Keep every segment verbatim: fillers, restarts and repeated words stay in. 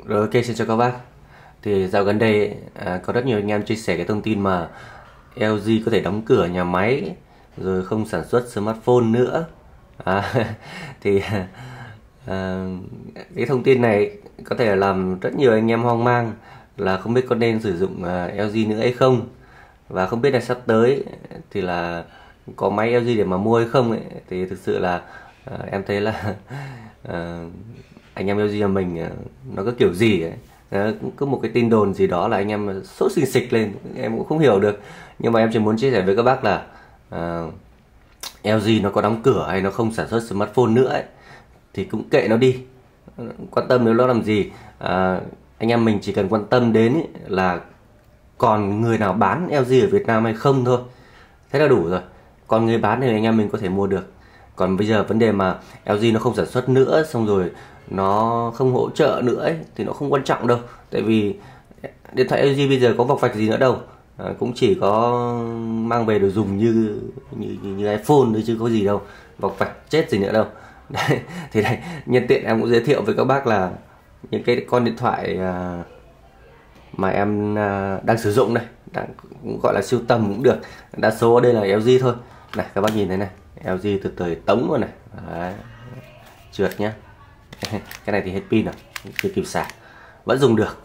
Rồi, ok, xin chào các bác. Thì dạo gần đây à, có rất nhiều anh em chia sẻ cái thông tin mà lờ giê có thể đóng cửa nhà máy rồi không sản xuất smartphone nữa. À, thì à, cái thông tin này có thể làm rất nhiều anh em hoang mang là không biết có nên sử dụng à, lờ giê nữa hay không, và không biết là sắp tới thì là có máy lờ giê để mà mua hay không ấy. Thì thực sự là à, em thấy là à, anh em lờ giê nhà mình à, nó có kiểu gì ấy. Đó, có một cái tin đồn gì đó là anh em sốt xình xịch lên, em cũng không hiểu được, nhưng mà em chỉ muốn chia sẻ với các bác là à, lờ giê nó có đóng cửa hay nó không sản xuất smartphone nữa ấy, thì cũng kệ nó đi, quan tâm đến nó làm gì. À, anh em mình chỉ cần quan tâm đến ấy, là còn người nào bán lờ giê ở Việt Nam hay không thôi, thế là đủ rồi. Còn người bán thì anh em mình có thể mua được. Còn bây giờ vấn đề mà lờ giê nó không sản xuất nữa, xong rồi nó không hỗ trợ nữa ấy, thì nó không quan trọng đâu. Tại vì điện thoại lờ giê bây giờ có vọc vạch gì nữa đâu, à, cũng chỉ có mang về đồ dùng như như, như, như iPhone thôi chứ có gì đâu, vọc vạch chết gì nữa đâu. Đấy, thì đây nhân tiện em cũng giới thiệu với các bác là những cái con điện thoại à, mà em à, đang sử dụng này, đang cũng gọi là sưu tầm cũng được, đa số ở đây là lờ giê thôi. Này các bác nhìn thấy này, lờ giê từ thời Tống rồi này. Đấy, trượt nhá. Cái này thì hết pin rồi, chưa kịp sạc, vẫn dùng được.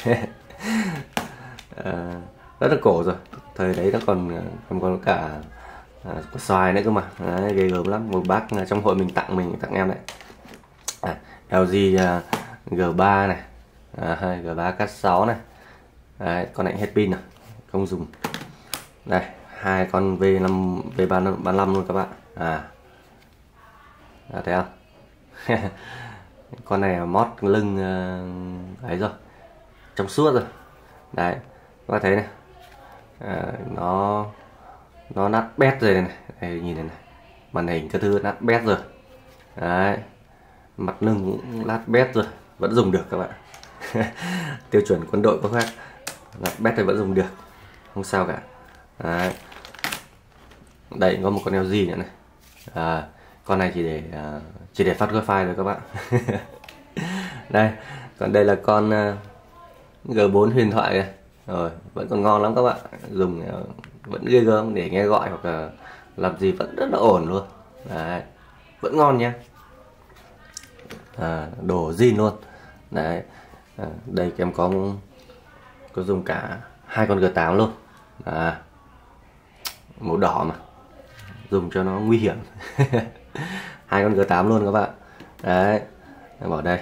À, rất là cổ rồi, thời đấy nó còn còn có cả à, có xoài nữa cơ mà. Đấy, ghê gớm lắm. Một bác trong hội mình tặng mình tặng em đấy. À, lờ giê à, giê ba này, à, giê ba cát sáu này. Đấy, con này hết pin rồi, không dùng. Đây, hai con V năm V ba ba lăm luôn các bạn. À, à thấy không? Con này mót lưng uh, ấy rồi, trong suốt rồi. Đấy, các bạn thấy này, à, nó nó nát bét rồi này, đây, nhìn này, này, màn hình các thứ nát bét rồi. Đấy, mặt lưng cũng nát bét rồi, vẫn dùng được các bạn. Tiêu chuẩn quân đội có khác, nát bét thì vẫn dùng được, không sao cả. Đấy, đây có một con lờ giê nữa này. À, con này chỉ để uh, chỉ để phát wifi thôi các bạn. Đây, còn đây là con uh, G bốn huyền thoại này. Rồi, vẫn còn ngon lắm các bạn, dùng uh, vẫn ghê gớm, để nghe gọi hoặc là làm gì vẫn rất là ổn luôn. Đấy, vẫn ngon nhá. À, đồ zin luôn. Đấy, à, đây em có có dùng cả hai con G tám luôn. À, màu đỏ mà, dùng cho nó nguy hiểm. Hai con G tám luôn các bạn. Đấy, bỏ đây.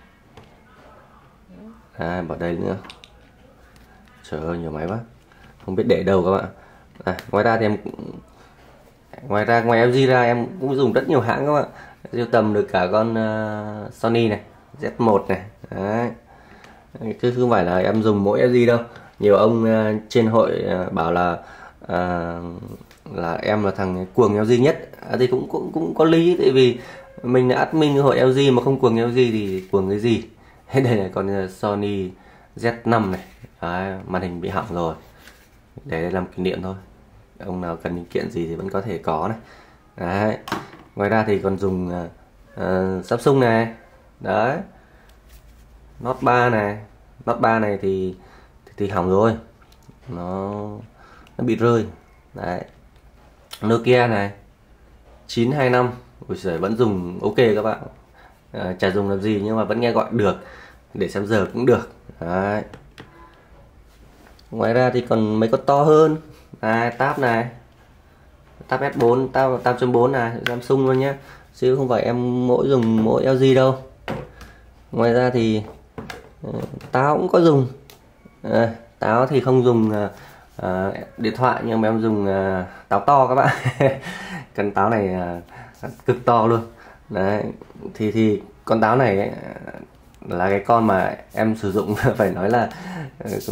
Đấy, bỏ đây nữa. Trời ơi, nhiều máy quá, không biết để đâu các bạn. À, ngoài ra thì em ngoài ra ngoài lờ giê ra em cũng dùng rất nhiều hãng các bạn. Sưu tầm được cả con uh, Sony này, Z một này. Đấy, chứ không phải là em dùng mỗi lờ giê đâu. Nhiều ông uh, trên hội uh, bảo là uh, là em là thằng cuồng lờ giê nhất. À, thì cũng cũng cũng có lý, tại vì mình là admin hội lờ giê mà không cuồng lờ giê thì cuồng cái gì. Đây là con Sony Z năm này. Đấy, màn hình bị hỏng rồi, để làm kỷ niệm thôi. Ông nào cần linh kiện gì thì vẫn có thể có này. Đấy, ngoài ra thì còn dùng uh, Samsung này. Đấy, Note ba này. Note ba này thì thì, thì hỏng rồi, nó nó bị rơi. Đấy, Nokia này chín hai năm. Ôi giời, vẫn dùng ok các bạn. À, chả dùng làm gì nhưng mà vẫn nghe gọi được, để xem giờ cũng được. Đấy, ngoài ra thì còn mấy con to hơn. À, Tab này, Tab S bốn, Tab tám chấm bốn này, Samsung luôn nhé, chứ không phải em mỗi dùng mỗi lờ giê đâu. Ngoài ra thì uh, táo cũng có dùng. À, táo thì không dùng uh, uh, điện thoại, nhưng mà em dùng uh, táo to các bạn. Cần táo này uh, cực to luôn. Đấy, thì thì con táo này ấy, là cái con mà em sử dụng phải nói là uh,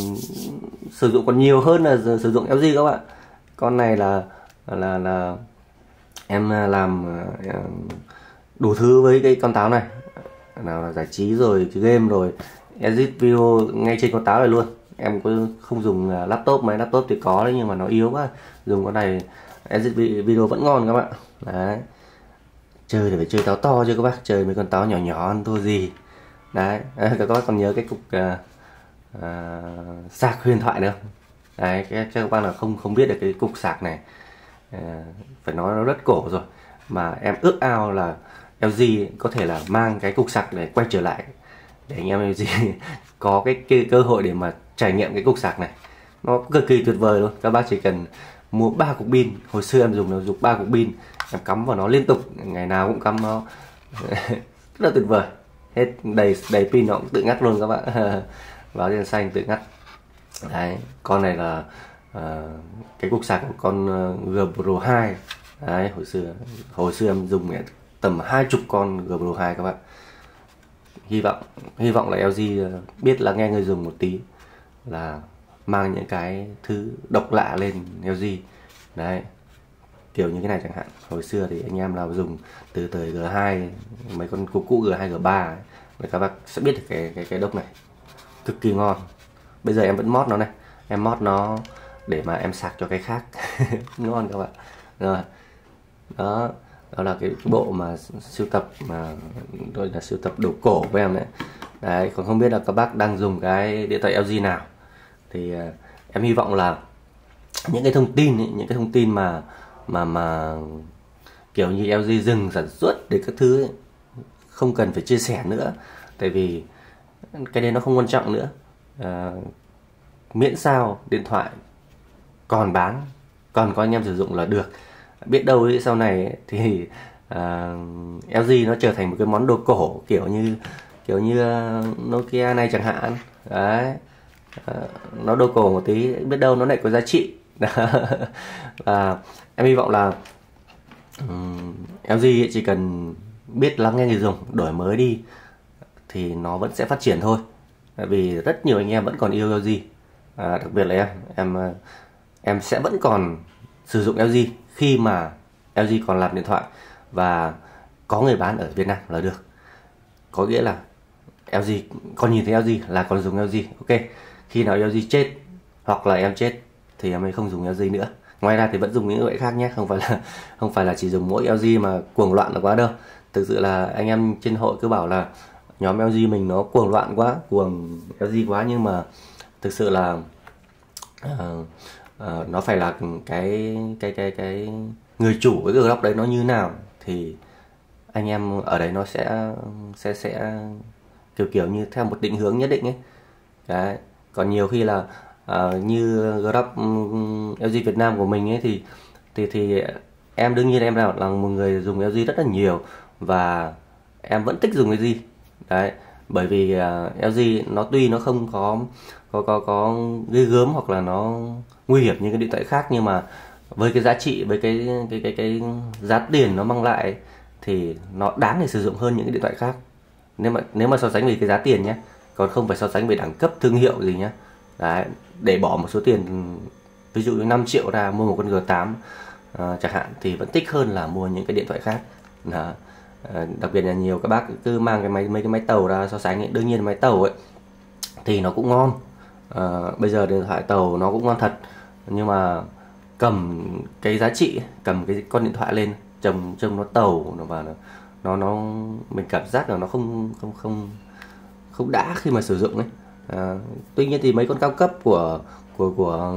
sử dụng còn nhiều hơn là sử dụng lờ giê các bạn. Con này là là là em làm uh, đủ thứ với cái con táo này, nào là giải trí rồi game rồi edit video ngay trên con táo này luôn. Em có không dùng laptop, máy laptop thì có đấy nhưng mà nó yếu quá, dùng con này edit video vẫn ngon các bạn. Đấy, chơi thì phải chơi táo to chứ các bác, chơi mấy con táo nhỏ nhỏ ăn thua gì. Đấy, các bác còn nhớ cái cục uh, uh, sạc huyền thoại nữa không? Đấy, các, các bác là không không biết được cái cục sạc này, uh, phải nói nó rất cổ rồi, mà em ước ao là lờ giê có thể là mang cái cục sạc để quay trở lại để anh em lờ giê có cái, cái cơ hội để mà trải nghiệm cái cục sạc này. Nó cực kỳ tuyệt vời luôn. Các bác chỉ cần mua ba cục pin, hồi xưa em dùng nó dùng ba cục pin, em cắm vào nó liên tục, ngày nào cũng cắm nó rất là tuyệt vời. Hết đầy đầy pin nó cũng tự ngắt luôn các bạn. Báo đèn xanh tự ngắt. Đấy, con này là uh, cái cục sạc của con uh, G Pro hai. Đấy, hồi xưa hồi xưa em dùng tầm hai chục con G Pro hai các bạn. Hy vọng hy vọng là lờ giê biết lắng nghe người dùng một tí, là mang những cái thứ độc lạ lên lờ giê. Đấy, kiểu như cái này chẳng hạn. Hồi xưa thì anh em nào dùng từ thời G hai, mấy con cục cũ G hai, G ba ấy, thì các bác sẽ biết được cái cái cái đốc này cực kỳ ngon. Bây giờ em vẫn mod nó này, em mod nó để mà em sạc cho cái khác. Ngon các bạn. Rồi, đó đó là cái, cái bộ mà sưu tập, mà tôi là sưu tập đồ cổ của em đấy. Đấy, còn không biết là các bác đang dùng cái điện thoại lờ giê nào thì uh, em hy vọng là những cái thông tin ấy, những cái thông tin mà mà mà kiểu như lờ giê dừng sản xuất để các thứ ấy, không cần phải chia sẻ nữa, tại vì cái đấy nó không quan trọng nữa. Uh, miễn sao điện thoại còn bán, còn có anh em sử dụng là được. Biết đâu ấy, sau này ấy, thì uh, lờ giê nó trở thành một cái món đồ cổ, kiểu như kiểu như uh, Nokia này chẳng hạn. Đấy, uh, nó đồ cổ một tí, biết đâu nó lại có giá trị. Và em hy vọng là um, lờ giê chỉ cần biết lắng nghe người dùng, đổi mới đi thì nó vẫn sẽ phát triển thôi. Tại vì rất nhiều anh em vẫn còn yêu lờ giê, à, đặc biệt là em em em sẽ vẫn còn sử dụng lờ giê khi mà lờ giê còn làm điện thoại và có người bán ở Việt Nam là được. Có nghĩa là lờ giê còn nhìn thấy lờ giê là còn dùng lờ giê. Ok, khi nào lờ giê chết hoặc là em chết thì em mới không dùng lờ giê nữa. Ngoài ra thì vẫn dùng những loại khác nhé, không phải là không phải là chỉ dùng mỗi lờ giê mà cuồng loạn là quá đâu. Thực sự là anh em trên hội cứ bảo là nhóm lờ giê mình nó cuồng loạn quá, cuồng lờ giê quá, nhưng mà thực sự là uh, uh, nó phải là cái cái cái cái người chủ với cái góc đấy nó như nào thì anh em ở đấy nó sẽ sẽ sẽ kiểu kiểu như theo một định hướng nhất định ấy. Đấy, còn nhiều khi là uh, như Grab um, lờ giê Việt Nam của mình ấy thì thì thì em đương nhiên em là, là một người dùng lờ giê rất là nhiều và em vẫn thích dùng lờ giê. Đấy, bởi vì uh, lờ giê nó tuy nó không có có có có ghê gớm hoặc là nó nguy hiểm như cái điện thoại khác, nhưng mà với cái giá trị, với cái cái cái cái giá tiền nó mang lại thì nó đáng để sử dụng hơn những cái điện thoại khác. Nếu mà nếu mà so sánh về cái giá tiền nhé, còn không phải so sánh về đẳng cấp thương hiệu gì nhé. Đấy, để bỏ một số tiền ví dụ như năm triệu ra mua một con G tám uh, chẳng hạn thì vẫn thích hơn là mua những cái điện thoại khác. Đó. Uh, đặc biệt là nhiều các bác cứ mang cái máy mấy cái máy tàu ra so sánh ấy. Đương nhiên máy tàu ấy thì nó cũng ngon. Uh, bây giờ điện thoại tàu nó cũng ngon thật, nhưng mà cầm cái giá trị, cầm cái con điện thoại lên trông trông nó tàu nó và nó nó nó mình cảm giác là nó không không không không đã khi mà sử dụng ấy. À, tuy nhiên thì mấy con cao cấp của của của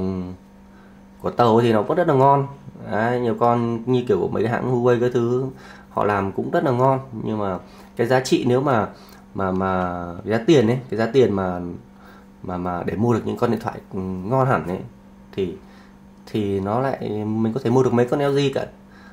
của tàu thì nó vẫn rất là ngon. Đấy, nhiều con như kiểu của mấy cái hãng Huawei cái thứ họ làm cũng rất là ngon, nhưng mà cái giá trị nếu mà mà mà giá tiền ấy, cái giá tiền mà mà mà để mua được những con điện thoại ngon hẳn ấy thì thì nó lại mình có thể mua được mấy con lờ giê cả.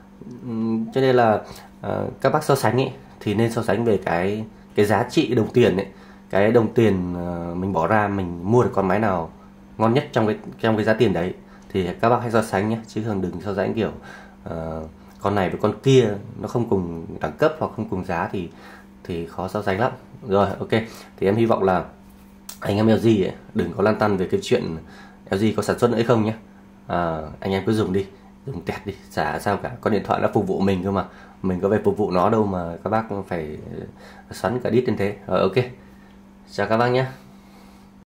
Cho nên là uh, các bác so sánh ấy thì nên so sánh về cái cái giá trị đồng tiền ấy, cái đồng tiền uh, mình bỏ ra mình mua được con máy nào ngon nhất trong cái trong cái giá tiền đấy thì các bác hãy so sánh nhé, chứ không đừng so sánh kiểu uh, con này với con kia nó không cùng đẳng cấp hoặc không cùng giá thì thì khó so sánh lắm. Rồi, ok, thì em hy vọng là anh em lờ giê ấy, đừng có lăn tăn về cái chuyện lờ giê có sản xuất nữa hay không nhé. À, anh em cứ dùng đi, dùng tẹt đi, chả sao cả, con điện thoại nó phục vụ mình cơ mà, mình có phải phục vụ nó đâu mà các bác phải xoắn cả đít lên thế. Rồi, ok, chào các bác nhé.